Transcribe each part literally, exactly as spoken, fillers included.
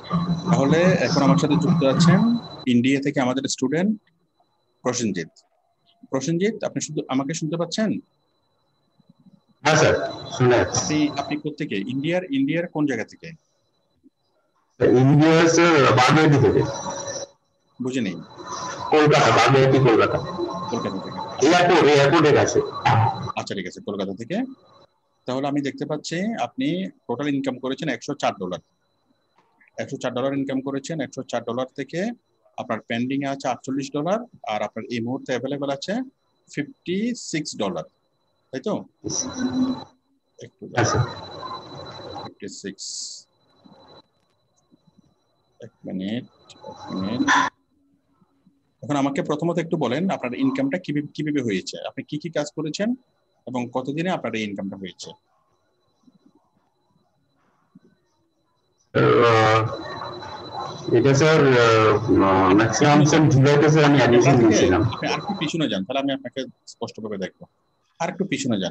তাহলে এখন আমার সাথে যুক্ত আছেন ইন্ডিয়া থেকে আমাদের স্টুডেন্ট প্রসেনজিৎ। প্রসেনজিৎ, আপনি শুধু আমাকে শুনতে পাচ্ছেন? হ্যাঁ স্যার, শুনে আপনি আপনি কোত্থেকে? ইন্ডিয়ার ইন্ডিয়ার কোন জায়গা থেকে? ইন্ডিয়া স্যার বাগুইআটি থেকে। বুঝে নেই। কলকাতা, বাগুইআটি কলকাতা। কলকাতা থেকে। এয়ারপোর্ট এয়ারপোর্টের কাছে। আচ্ছা ঠিক আছে, কলকাতা থেকে। তাহলে আমি দেখতে পাচ্ছি আপনি টোটাল ইনকাম করেছেন একশো চার ডলার। একশো চার ডলার ইনকাম করেছেন। একশো চার ডলার থেকে আপনার পেন্ডিং আছে আটচল্লিশ ডলার, আর আপনার এই মুহূর্তে অ্যাভেলেবেল আছে ফিফটি সিক্স ডলার, তাই তো? একটু ফিফটি সিক্স, এক মিনিট এক মিনিট এখন আমাকে প্রথমত একটু বলেন আপনার ইনকামটা কিভাবে কিভাবে হয়েছে, আপনি কি কি কাজ করেছেন এবং কতদিনে আপনার এই ইনকামটা হয়েছে? এটা স্যার ম্যাক্সিমাম স্যার জুলাইতে স্যার আমি অ্যাডমিশন নিয়েছিলাম। আপনি আর একটু পিছনে যান, তাহলে আমি আপনাকে স্পষ্টভাবে দেখবো। আর একটু পিছনে যান।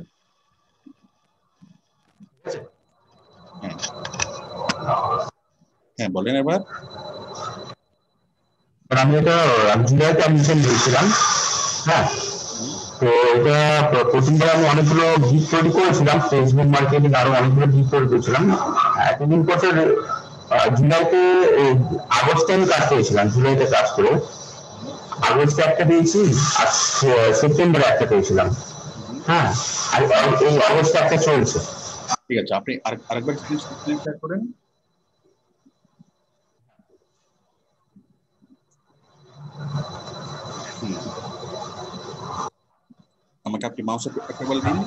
হ্যাঁ হ্যাঁ বলেন এবার। আমি এটা জুলাইতে অ্যাডমিশন নিয়েছিলাম। হ্যাঁ, তো এটা প্রথমবার আমি অনেকগুলো ভিড তৈরি করেছিলাম, ফেসবুক মার্কেটিং আরো অনেকগুলো ভিড তৈরি করেছিলাম। এতদিন পর জুলাইতে আগস্টে আমি কাজ করেছিলাম, জুলাইতে কাজ করে আগস্টে একটা পেয়েছি আর সেপ্টেম্বরে একটা পেয়েছিলাম। হ্যাঁ, আর এই অগস্টে একটা চলছে। ঠিক আছে, আপনি আরেকবার স্ক্রিন শেয়ার করেন। আমাকে আপনি মাউসে একটা বলে দিন।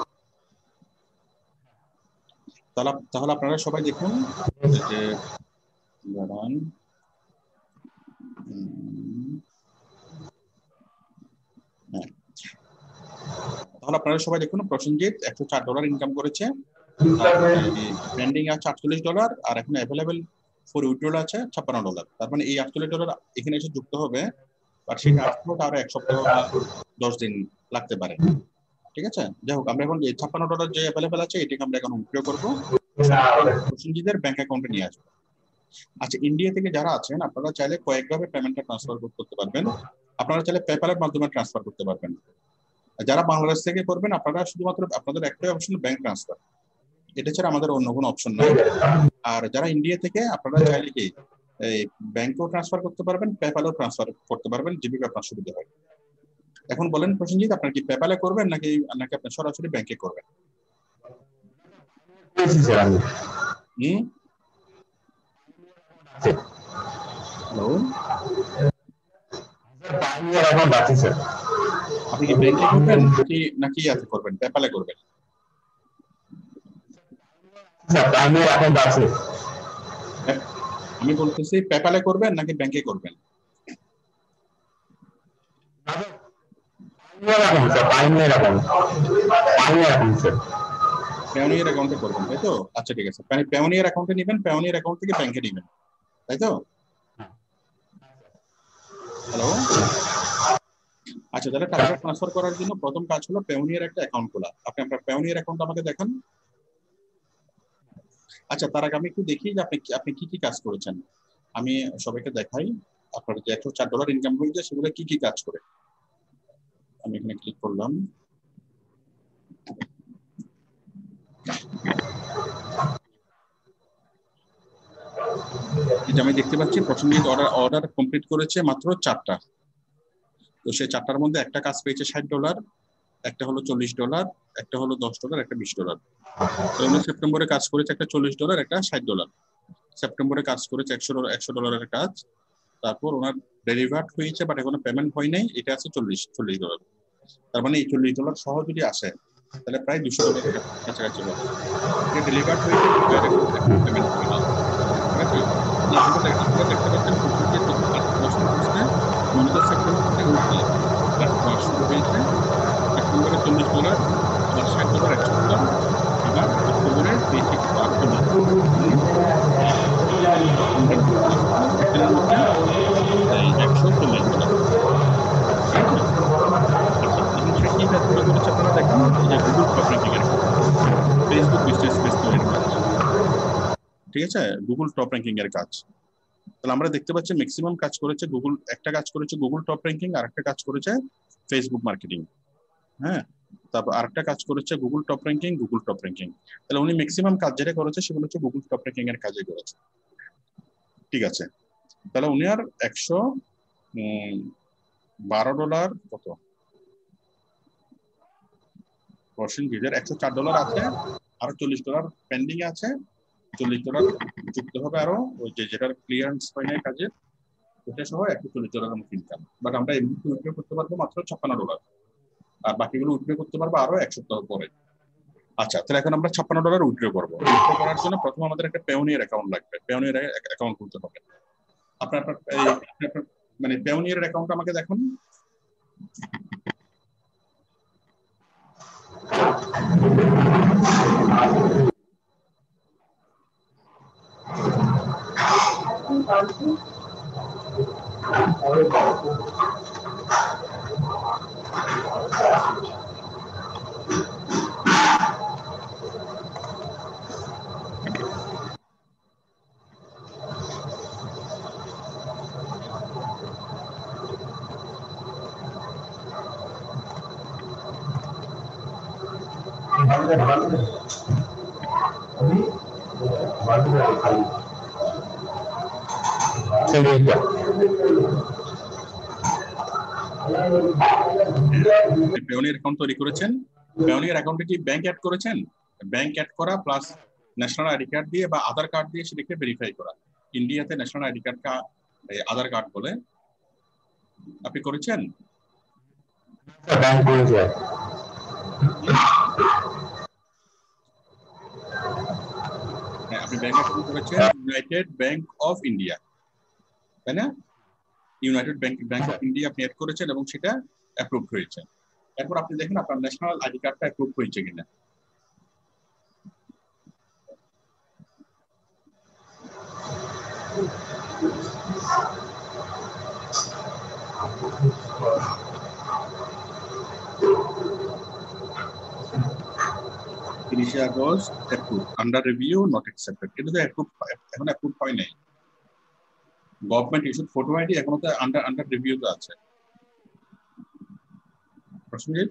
তাহলে তাহলে আপনারা সবাই দেখুন যে দাঁড়ান, হ্যাঁ তাহলে আপনারা সবাই দেখুন প্রসেনজিৎ একশো চার ডলার ইনকাম করেছে, পেন্ডিং আছে আটচল্লিশ ডলার, আর এখন অ্যাভেলেবেল ফর উইথড্রল আছে ছাপ্পান্ন ডলার। তার মানে এই আটচল্লিশ ডলার এখানে এসে যুক্ত হবে, আর সেটা আসতে আরো এক সপ্তাহ বা দশ দিন লাগতে পারে। ঠিক আছে, যাই হোক আমরা এখন যে ছাপ্পান্ন ডলার যে অ্যাভেলেবেল আছে এটাকে আমরা এখন উইথড্র করবো, প্রসেনজিতের ব্যাংক অ্যাকাউন্টে নিয়ে আসবো। আচ্ছা, ইন্ডিয়া থেকে যারা আছেন আপনারা চাইলে কয়েকভাবে পেমেন্টটা ট্রান্সফার করতে পারবেন। আপনারা চাইলে পেপ্যালের মাধ্যমে ট্রান্সফার করতে পারবেন। যারা বাংলাদেশ থেকে করবেন আপনারা শুধুমাত্র আপনাদের একটাই অপশন ব্যাংক ট্রান্সফার, এটা ছাড়া আমাদের অন্য কোনো অপশন নাই। আর যারা ইন্ডিয়া থেকে আপনারা চাইলে কি এই ব্যাংকেও ট্রান্সফার করতে পারবেন, পেপ্যালেও ট্রান্সফার করতে পারবেন, যেভাবে আপনার সুবিধা হয়। এখন বলেন প্রসেনজিৎ, আপনার কি পেপ্যালে করবেন নাকি নাকি আপনি সরাসরি ব্যাংকে করবেন? হুম হ্যালো, আপনি কি ব্যাংকে করবেন নাকি নাকি ইয়াতে করবেন, পেপ্যালে করবেন? আমি বলতেছি পেপ্যালে করবেন নাকি ব্যাংকে করবেন? পেওনিয়ার অ্যাকাউন্টে করবেন, তাই তো? আচ্ছা ঠিক আছে, পেওনিয়ার অ্যাকাউন্টে নেবেন, পেওনিয়ার অ্যাকাউন্ট থেকে ব্যাংকে নেবেন, তাই তো? হ্যালো, আচ্ছা, তাহলে টাকাটা ট্রান্সফার করার জন্য প্রথম কাজ হলো পেওনিয়ার একটা অ্যাকাউন্ট খোলা। আপনি আপনার পেওনিয়ার অ্যাকাউন্ট আমাকে দেখান। আচ্ছা, তার আগে আমি একটু দেখি যে আপনি আপনি কি কি কাজ করেছেন, আমি সবাইকে দেখাই আপনার যে একশো চার ডলার ইনকাম হয়েছে সেগুলো কি কি কাজ করে। আমি এখানে ক্লিক করলাম। আমি দেখতে পাচ্ছি প্রসেনজিৎ অর্ডার অর্ডার কমপ্লিট করেছে মাত্র চারটা। তো সেই চারটার মধ্যে একটা কাজ পেয়েছে ষাট ডলার, একটা হলো চল্লিশ ডলার, একটা হলো দশ ডলার, একটা বিশ ডলার। তো উনি সেপ্টেম্বরে কাজ করেছে একটা চল্লিশ ডলার, একটা ষাট ডলার। সেপ্টেম্বরে কাজ করেছে একশো একশো ডলারের কাজ, তারপর ওনার ডেলিভার্ড হয়েছে বাট এখনো পেমেন্ট হয় নাই, এটা আছে চল্লিশ চল্লিশ ডলার। তার মানে এই চল্লিশ ডলার সহ যদি আসে তাহলে প্রায় দুশো ডলারের কাছাকাছি হবে। এটা ডেলিভার্ড হয়েছে পেমেন্ট হয় নাই, ঠিক আছে? আপনারা দেখতে পাচ্ছেন মূলত সেপ্টেম্বর থেকে কাজ করা শুরু হয়েছে। সেপ্টেম্বরে চল্লিশ ডলার, আবার ষাট ডলার, একশো ডলার, আবার অক্টোবরে বেসিক চল্লিশ একশো চল্লিশ ডলার, ঠিক আছে? আচ্ছা, এবং সে কি কাজগুলো করেছে আপনারা দেখেন, এই যে গুগল টপ র্যাঙ্কিং এর ফেসবুক বিজনেস পেজ তৈরির কাজ, ঠিক আছে? গুগল টপ র্যাঙ্কিং এর কাজ, তাহলে আমরা দেখতে পাচ্ছি ম্যাক্সিমাম কাজ করেছে গুগল, একটা কাজ করেছে গুগল টপ র্যাঙ্কিং, আর একটা কাজ করেছে ফেসবুক মার্কেটিং। হ্যাঁ, তারপর আরেকটা কাজ করেছে Google top ranking, Google top ranking. তাহলে উনি ম্যাক্সিমাম কাজ যেটা করেছে সেগুলো হচ্ছে গুগল টপ র্যাঙ্কিং এর কাজে করেছে। ঠিক আছে, তাহলে উনি আর একশো বারো ডলার কত পার্সেন্টেজের একশো চার ডলার আছে, আরো চল্লিশ ডলার পেন্ডিং আছে, চল্লিশ ডলার যুক্ত হবে আরো ওই যে যেটার ক্লিয়ারেন্স হয় নাই কাজের, ওটা সহ একশো চল্লিশ ডলারের মতো ইনকাম। বাট আমরা এমনিতে উইথড্র করতে পারবো মাত্র ছাপ্পান্ন ডলার, আর বাকিগুলো উইথড্র করতে পারবো আরো এক সপ্তাহ পরে। আচ্ছা, তাহলে এখন আমরা ছাপ্পান্ন ডলার উইথড্র করবো। উইথড্র করার জন্য প্রথম আমাদের একটা পেওনিয়ার অ্যাকাউন্ট লাগবে, পেওনিয়ার অ্যাকাউন্ট খুলতে হবে। আপনার মানে পেওনিয়ার অ্যাকাউন্ট আমাকে দেখুন। পেওনিয়ার অ্যাকাউন্ট তৈরি করেছেন, পেওনিয়ার অ্যাকাউন্টে কি ব্যাংক অ্যাড করেছেন? ব্যাংক অ্যাড করা প্লাস ন্যাশনাল আইডি কার্ড দিয়ে বা আধার কার্ড দিয়ে সেটাকে ভেরিফাই করা। ইন্ডিয়াতে ন্যাশনাল আইডি কার্ড কা আধার কার্ড বলে, আপনি করেছেন? হ্যাঁ, আপনি ব্যাংক অ্যাকাউন্ট করেছেন ইউনাইটেড ব্যাংক অফ ইন্ডিয়া, তাই না? United Bank Bank of India আপনি অ্যাড করেছেন এবং সেটা অ্যাপ্রুভ হয়েছে। এরপর আপনি দেখেন আপনার ন্যাশনাল আইডি কার্ডটা অ্যাপ্রুভ হয়েছে কিনা। তিরিশে August approve, under review, not accepted. এটা তো অ্যাপ্রুভ, এখন অ্যাপ্রুভ হয় নাই। গভর্নমেন্ট ইস্যুড ফটো আইডি এখনো তো আন্ডার আন্ডার রিভিউতে আছে। প্রসেনজিৎ,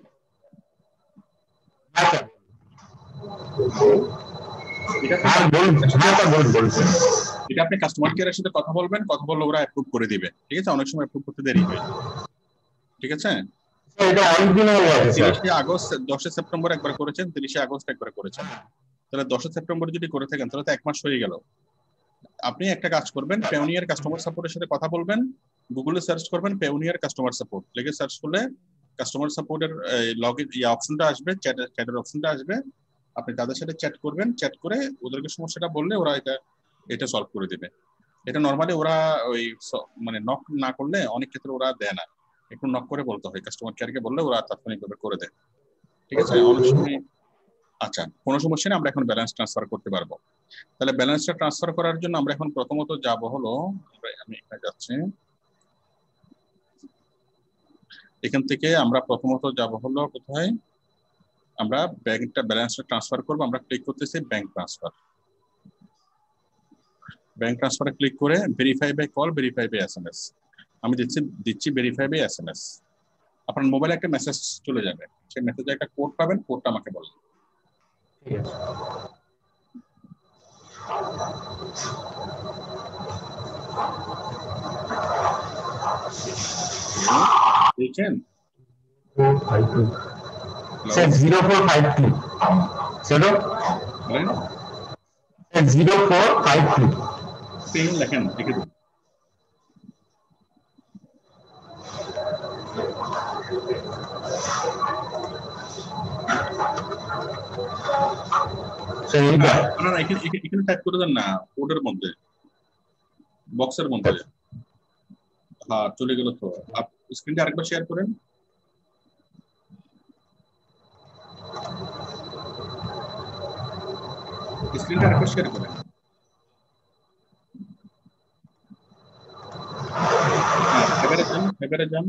এটা আপনি কাস্টমার কেয়ারের সাথে কথা বলবেন, কথা বললে ওরা অ্যাপ্রুভ করে দিবে। ঠিক আছে, অনেক সময় অ্যাপ্রুভ করতে দেরি হয়। ঠিক আছে, তিরিশে আগস্ট, দশে সেপ্টেম্বর একবার করেছেন, তিরিশে আগস্ট একবার করেছেন। তাহলে দশে সেপ্টেম্বর যদি করে থাকেন তাহলে তো এক মাস হয়ে গেল। আপনি একটা কাজ করবেন, পেওনিয়ার কাস্টমার সাপোর্টের সাথে কথা বলবেন, গুগলে সার্চ করবেন পেওনিয়ার কাস্টমার সাপোর্ট, লিখে সার্চ করলে কাস্টমার সাপোর্টের লগ ইন এই অপশনটা আসবে, চ্যাটের অপশনটা আসবে। আপনি তাদের সাথে চ্যাট করবেন, চ্যাট করে ওদেরকে সমস্যাটা বললে ওরা এটা এটা সলভ করে দিবে। এটা নর্মালি ওরা ওই মানে নক না করলে অনেক ক্ষেত্রে ওরা দেয় না, একটু নক করে বলতে হয়, কাস্টমার কেয়ারকে বললে ওরা তাৎক্ষণিকভাবে করে দেয়। ঠিক আছে, অনেক সময়। আচ্ছা, কোনো সমস্যা নেই, আমরা এখন ব্যালেন্স ট্রান্সফার করতে পারবো। তাহলে ব্যালেন্সটা ট্রান্সফার করার জন্য আমরা এখন প্রথমত যাব হলো, আমি এখানে যাচ্ছি, এখান থেকে আমরা প্রথমত যাব হলো কোথায়, আমরা ব্যাংকটা ব্যালেন্সটা ট্রান্সফার করবো। আমরা ক্লিক করতেছি ব্যাংক ট্রান্সফার। ব্যাংক ট্রান্সফারে ক্লিক করে verify by call, verify by SMS, আমি দিচ্ছি দিচ্ছি ভেরিফাই বাই এসএমএস। আপনার মোবাইলে একটা মেসেজ চলে যাবে, সেই মেসেজে একটা কোড পাবেন, কোডটা আমাকে বলবেন। দেখছেন? জিরো ফোর ফাইভ টু চলো zero four five two screen লেখেন, লিখে দিন। এখানে টাইপ করে দেন না, কোডের মধ্যে, বক্সের মধ্যে। হ্যাঁ, চলে গেল তো। স্ক্রিনটা আরেকবার শেয়ার করেন। স্ক্রিনটা আরেকবার শেয়ার করেন। হ্যাঁ, এবারে যান, এবারে যান।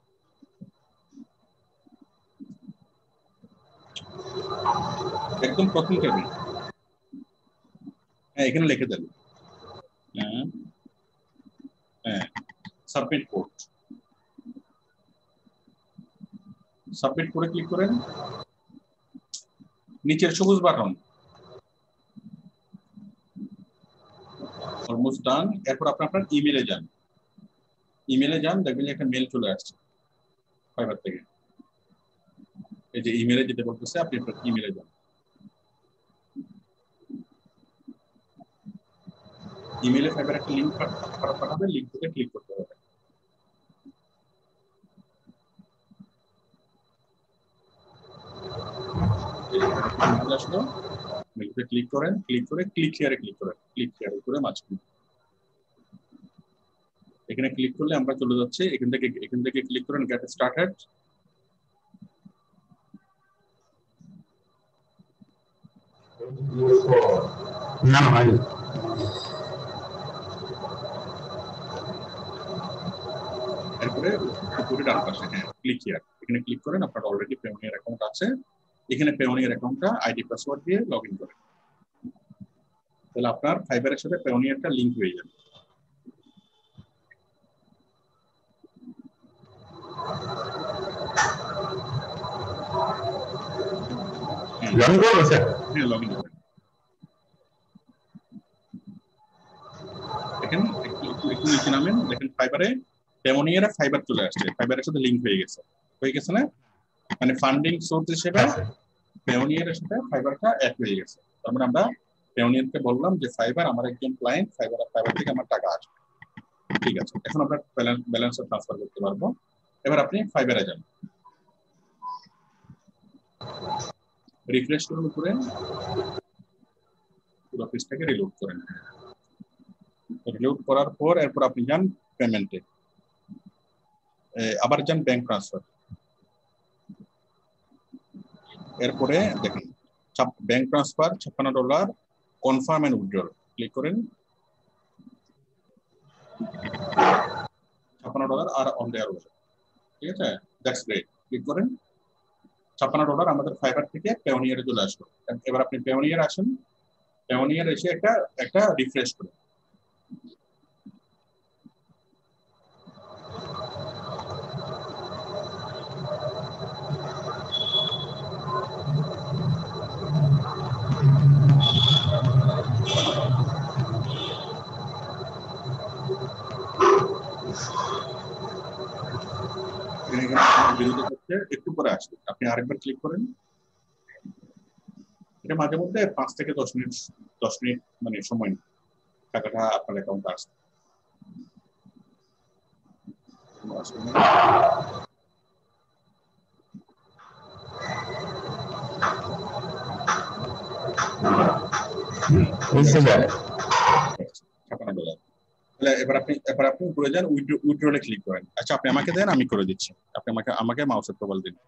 একদম প্রথম টেবিল, হ্যাঁ এখানে লিখে দেন। হ্যাঁ সাবমিট কোড, সাবমিট করে ক্লিক করেন, নিচের সবুজ বাটন অলমোস্ট ডান। এরপর আপনি আপনার ইমেলে যান, ইমেলে যান, দেখবেন একটা মেল চলে আসছে ফাইবার থেকে। এই যে ইমেলে যেতে বলতেছে, আপনি আপনার ইমেলে যান, ইমেলে ফাইবার একটা লিংক পাঠাবে, লিংক থেকে ক্লিক করতে হবে। আসলো মেলতে ক্লিক করেন, ক্লিক করে ক্লিক হিয়ারে ক্লিক করেন, ক্লিক হিয়ারে করে মাঝখানে এখানে ক্লিক করলে আমরা চলে যাচ্ছি। এখান থেকে এখান থেকে ক্লিক করেন গেট স্টার্টেড। না ভাই, এরপরে উপরে ডান পাশে হ্যাঁ ক্লিক হিয়ার, এখানে ক্লিক করেন। আপনার অলরেডি পেওনিয়ার অ্যাকাউন্ট আছে, এখানে পেওনিয়ার অ্যাকাউন্টটা আইডি পাসওয়ার্ড দিয়ে লগ ইন করেন, তাহলে আপনার ফাইবারের সাথে পেওনিয়ারটা লিংক হয়ে যাবে। লগইন করব স্যার? হ্যাঁ লগ ইন করেন। দেখেন একটু একটু নিচে নামেন, দেখেন ফাইবারে পেওনিয়ার ফাইবার চলে আসছে, ফাইবারের সাথে লিংক হয়ে গেছে, হয়ে গেছে না? মানে ফান্ডিং সোর্স হিসেবে পেওনিয়ারের সাথে ফাইবারটা অ্যাড হয়ে গেছে। তার মানে আমরা পেওনিয়ারকে বললাম যে ফাইবার আমার একজন ক্লায়েন্ট, ফাইবার ফাইবার থেকে আমার টাকা আসবে, ঠিক আছে। এখন আমরা ব্যালেন্স ট্রান্সফার করতে পারবো। এবার আপনি ফাইবারে যান, রিফ্রেশ করুন উপরে, পুরো পেজটাকে রিলোড করেন। রিলোড করার পর এরপর আপনি যান পেমেন্টে, আবার যান ব্যাংক ট্রান্সফার। এরপরে দেখেন ব্যাংক ট্রান্সফার ছাপ্পান্ন dollar confirm and withdrawal, click করেন। ছাপ্পান্ন ডলার আর অন দেয়ার ওয়ে, ঠিক আছে, দ্যাটস গ্রেট। ক্লিক করেন, ছাপ্পান্ন ডলার আমাদের ফাইবার থেকে পেওনিয়ারে চলে আসলো। এবার আপনি পেওনিয়ার আসেন, পেওনিয়ার এসে একটা একটা রিফ্রেশ করুন। একটু পরে আসবে, আপনি আরেকবার ক্লিক করেন। এটা মাঝে মধ্যে পাঁচ থেকে দশ মিনিট দশ মিনিট মানে সময় টাকাটা আপনার অ্যাকাউন্টে আসবে। এবার আপনি এবার আপনি উপরে যান, উইথড্রলে ক্লিক করেন। আচ্ছা আপনি আমাকে দেন, আমি করে দিচ্ছি। আপনি আমাকে আমাকে মাউসের প্রবাল দিন।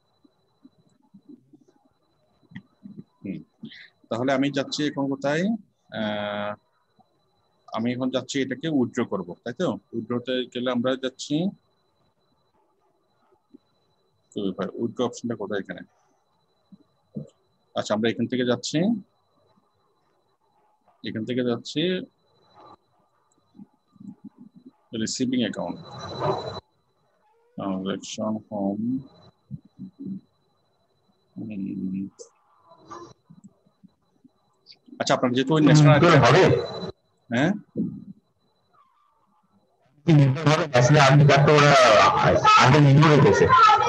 তাহলে আমি যাচ্ছি এখন কোথায়, আমি এখন যাচ্ছি এটাকে উইথড্র করব, তাই তো? উইথড্রতে গেলে আমরা যাচ্ছি, উইথড্র অপশনটা কোথায় এখানে? আচ্ছা আমরা এখান থেকে যাচ্ছি, এখান থেকে যাচ্ছি রিসিভিং অ্যাকাউন্ট, ট্রানজাকশন হোম, আচ্ছা আপনার যেহেতু ন্যাশনাল হবে, হ্যাঁ আসলে আপনি কাটতে ওরা আগে নিয়ে রেখেছে।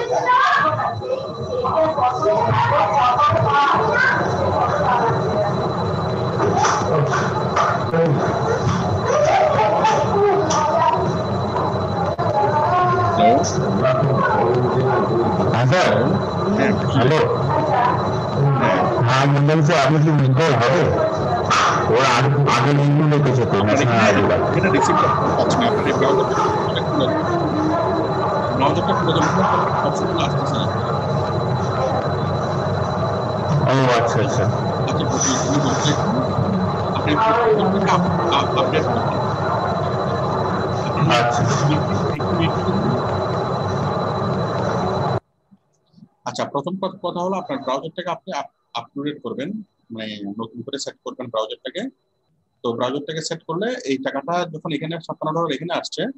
হ্যালো, হ্যাঁ বললাম যে আপনি কি নির্ভর হবে? ওরা আগে নিয়ে রেখেছে তো ন্যাশনাল আইডি কার্ড। এটা রিসিভ করতে পারছি না, আপনি ব্রাউজারটা ব্রাউজারটা খুলে দেন, অপশনগুলো আসতেছে না। ও আচ্ছা আচ্ছা, আপনি আপডেট করুন। আচ্ছা আচ্ছা প্রথম কথা হলো আপনার ব্রাউজারটাকে আপনি আপডেট করবেন, মানে নতুন করে সেট করবেন ব্রাউজারটাকে। তো ব্রাউজারটাকে সেট করলে এই টাকাটা যখন এখানে ছাপ্পান্ন ডলার এখানে আসছে,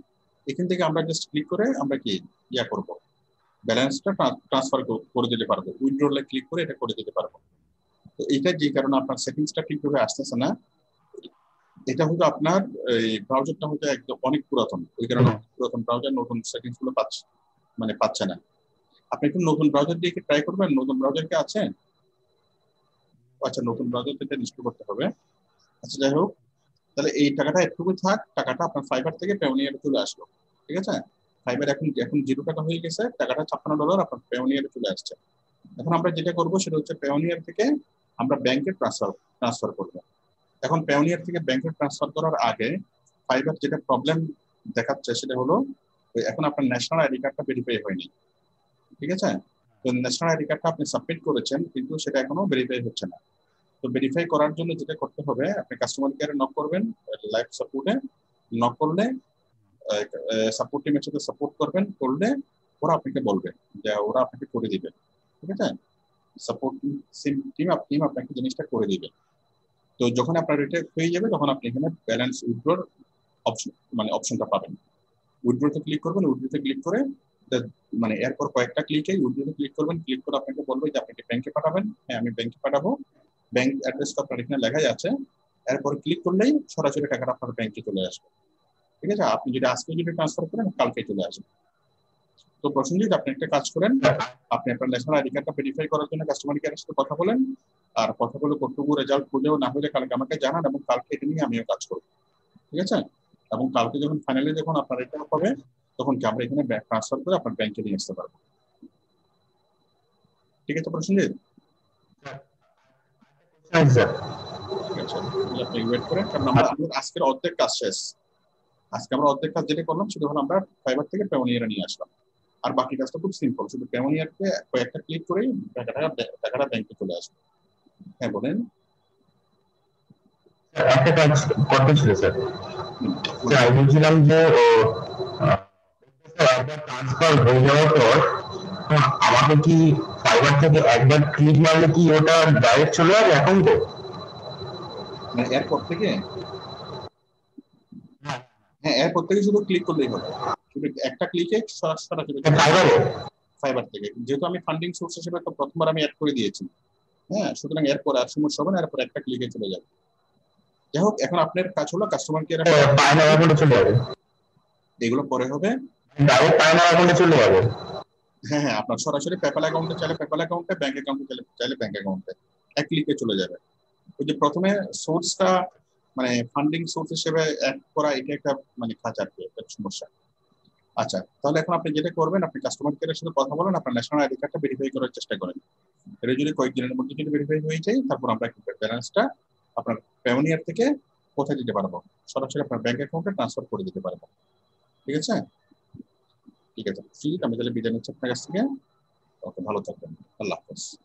এখান থেকে আমরা জাস্ট ক্লিক করে আমরা কি ইয়া করব, ব্যালেন্সটা ট্রান্সফার করে দিতে পারবো, উইথড্রলে ক্লিক করে এটা করে দিতে পারবো। তো এটা যে কারণে আপনার সেটিংসটা ঠিকভাবে আসতেছে না, এটা হয়তো আপনার এই ব্রাউজারটা হয়তো একদম অনেক পুরাতন, ওই কারণে পুরাতন ব্রাউজার নতুন সেটিংস গুলো পাচ্ছে মানে পাচ্ছে না। আপনি একটু নতুন ব্রাউজার দিয়ে ট্রাই করবেন। নতুন ব্রাউজার কি আছে? আচ্ছা, নতুন ব্রাউজার থেকে ইনস্টল করতে হবে। আচ্ছা, যাই হোক, তাহলে এই টাকাটা একটুকু থাক, টাকাটা আপনার ফাইবার থেকে পেওনিয়ারে চলে আসলো। ঠিক আছে, ফাইবার এখন এখন জিরো টাকা হয়ে গেছে, টাকাটা ছাপ্পান্ন ডলার আপনার পেওনিয়ারে চলে আসছে। এখন আমরা যেটা করবো সেটা হচ্ছে পেওনিয়ার থেকে আমরা ব্যাংকে ট্রান্সফার ট্রান্সফার করবো। এখন পেওনিয়ার থেকে ব্যাংকে ট্রান্সফার করার আগে ফাইবার যেটা প্রবলেম দেখাচ্ছে সেটা হলো এখন আপনার ন্যাশনাল আইডি কার্ডটা ভেরিফাই হয়নি। ঠিক আছে, তো ন্যাশনাল আইডি কার্ডটা আপনি সাবমিট করেছেন কিন্তু সেটা এখনো ভেরিফাই হচ্ছে না। তো ভেরিফাই করার জন্য যেটা করতে হবে, আপনি কাস্টমার কেয়ারে নক করবেন, লাইভ সাপোর্টে নক করলে সাপোর্ট টিমের সাথে সাপোর্ট করবেন, করলে ওরা আপনাকে বলবে যে ওরা আপনাকে করে দিবে। ঠিক আছে, সাপোর্ট টিম টিম আপনাকে জিনিসটা করে দিবে। তো যখন আপনার এটা হয়ে যাবে তখন আপনি এখানে ব্যালেন্স উইথড্রর অপশন মানে অপশনটা পাবেন। উইথড্রতে ক্লিক করবেন, উইথড্রতে ক্লিক করে মানে এরপর কয়েকটা ক্লিকে উইথড্রতে ক্লিক করবেন, ক্লিক করে আপনাকে বলবে যে আপনাকে ব্যাংকে পাঠাবেন। হ্যাঁ, আমি ব্যাংকে পাঠাবো, ব্যাংক অ্যাড্রেসটা আপনার এখানে লেখাই আছে। এরপর ক্লিক করলেই সরাসরি টাকাটা আপনার ব্যাংকে চলে আসবে। ঠিক আছে, আপনি যদি আজকে যদি ট্রান্সফার করেন কালকে চলে আসবে। তো প্রসেনজিৎ, আপনি একটা কাজ করেন, আপনি আপনার ন্যাশনাল আইডি কার্ডটা ভেরিফাই করার জন্য কাস্টমার কেয়ারের সাথে কথা বলেন, আর কথা বলে কতটুকু রেজাল্ট খুঁজেও না হলে কালকে আমাকে জানান, এবং কালকে এটা নিয়ে আমিও কাজ করবো। ঠিক আছে, এবং কালকে যখন ফাইনালি যখন আপনার এটা হবে তখন কি আমরা এখানে ট্রান্সফার করে আপনার ব্যাংকে নিয়ে আসতে পারবো। ঠিক আছে প্রসেনজিৎ? ঠিক আছে, আপনি ওয়েট করেন, কারণ আমরা আজকের অর্ধেক কাজ শেষ। আজকে আমরা অর্ধেক কাজ যেটা করলাম সেটা হলো আমরা ফাইবার থেকে পেওনিয়ারে নিয়ে আসলাম, আর বাকি কাজটা খুব সিম্পল, শুধু পেওনিয়ারকে কয়েকটা ক্লিক করেই টাকাটা টাকাটা ব্যাংকে চলে আসবে। হ্যাঁ বলেন। একটা কাজ করতে ছিল স্যার, আমি বলছিলাম যে ট্রান্সফার হয়ে যাওয়ার পর আমাকে কি ফাইবার থেকে একবার ক্লিক মারলে কি ওটা ডাইরেক্ট চলে যাবে অ্যাকাউন্টে? মানে এরপর থেকে হ্যাঁ এরপর থেকে শুধু ক্লিক করলেই হবে, শুধু একটা ক্লিকে সরাসরি ফাইবার থেকে, যেহেতু আমি ফান্ডিং সোর্স হিসেবে তো প্রথমবার আমি অ্যাড করে দিয়েছি। হ্যাঁ, সুতরাং এরপর আর সমস্যা হবে না, এরপর একটা ক্লিকে চলে যাবে। যাই হোক, এখন আপনার কাজ হলো কাস্টমার কেয়ার চলে যাবে, এগুলো পরে হবে। চলে যাবে। হ্যাঁ হ্যাঁ, আপনার সরাসরি পেপ্যাল অ্যাকাউন্টে চাইলে পেপ্যাল অ্যাকাউন্টে, ব্যাংক অ্যাকাউন্টে চাইলে চাইলে ব্যাংক অ্যাকাউন্টে এক ক্লিকে চলে যাবে। ওই যে প্রথমে সোর্সটা মানে ফান্ডিং সোর্স হিসেবে অ্যাড করা, এটা একটা মানে খাঁচার একটা সমস্যা। আচ্ছা, তাহলে এখন আপনি যেটা করবেন, আপনি কাস্টমার কেয়ারের সাথে কথা বলেন, আপনার ন্যাশনাল আইডি কার্ডটা ভেরিফাই করার চেষ্টা করেন। এটা যদি কয়েকদিনের মধ্যে যদি ভেরিফাই হয়ে যায়, তারপর আমরা ব্যালেন্সটা আপনার পেওনিয়ার থেকে কোথায় দিতে পারবো, সরাসরি আপনার ব্যাংক অ্যাকাউন্টে ট্রান্সফার করে দিতে পারবো। ঠিক আছে, ঠিক আছে, আমি তাহলে বিদায় নিচ্ছি আপনার কাছ থেকে। ওকে, ভালো থাকবেন, আল্লাহ হাফেজ।